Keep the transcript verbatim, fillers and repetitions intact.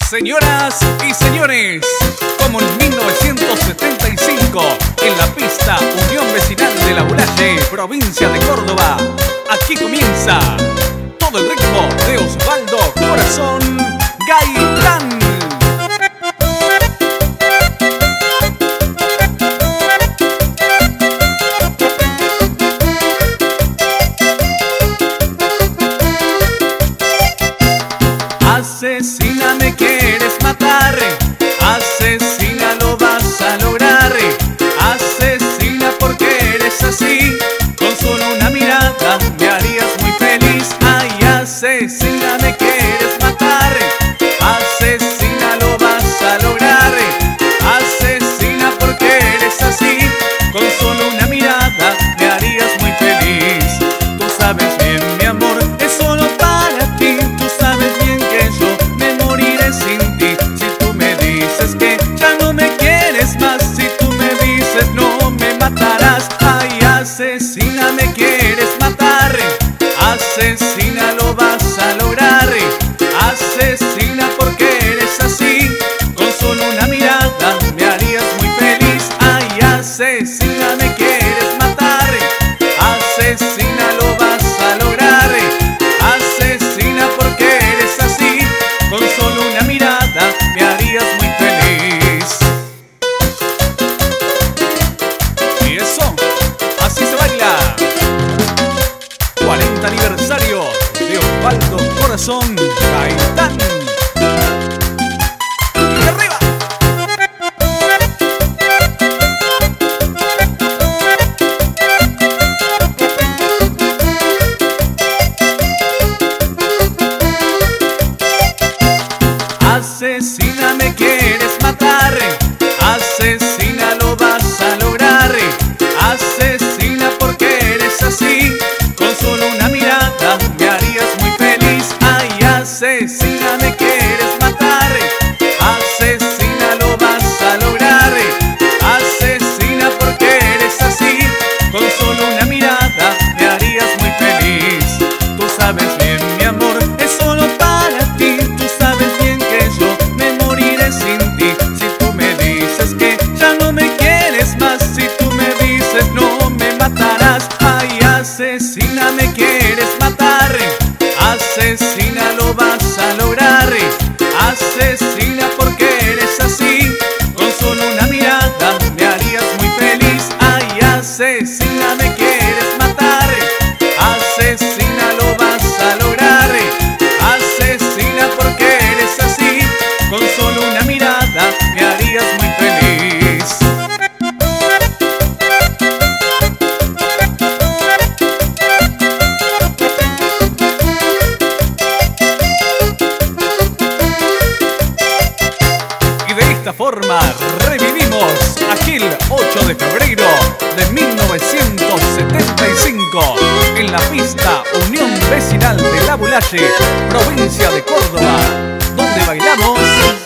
Señoras y señores, como en mil novecientos setenta y cinco, en la pista Unión Vecinal de Labulalle, provincia de Córdoba, aquí comienza todo el ritmo de Osvaldo Corazón Gaitán. Asesina, me quieres matar, asesina, lo vas a lograr. Asesina, porque eres así, con solo una mirada me harías muy feliz. Ay, asesina, me quieres matar, asesina, lo vas a lograr. Asesina, porque eres así, con solo una mirada me harías muy feliz. Tú sabes bien, mi amor, es solo para ti. Tú sabes bien que yo me moriré sin ti. Si tú me dices que ya no me quieres más, si tú me dices no me matarás. Ay, asesina, me quieres matar, asesina, lo vas a lograr. Asesina, porque eres así, con solo una mirada me harías muy feliz. Ay, asesina, me quieres matar, asesina, lo vas a lograr. Asesina, porque eres así, con solo una mirada me harías muy feliz. Y eso, así se baila. cuarenta aniversario de Osvaldo Corazón Gaitán. Y arriba. Asesina, me quieres matar, asesina, lo vas a lograr. Asesina, porque eres así, con solo una mirada me harías muy feliz. Ay, asesina, me quieres matar, asesina, lo vas a lograr. Asesina, porque eres así, con solo una mirada me harías muy feliz. Tú sabes bien, mi amor, es solo para ti. Tú sabes bien que yo me moriré sin ti. Si tú me dices que ya no me quieres más, si tú me dices no me matarás. Ay, asesina, me quieres matar, asesina, lo vas a lograr. Asesina, porque eres así, con solo una mirada me harías muy feliz. Ay, asesina, me quieres matar, asesina, lo vas a lograr. Asesina, porque eres así, con solo una mirada me harías muy feliz. Y de esta forma revivimos aquel ocho de febrero de mil novecientos setenta y cinco en la pista Unión Vecinal de Labulalle, provincia de Córdoba, donde bailamos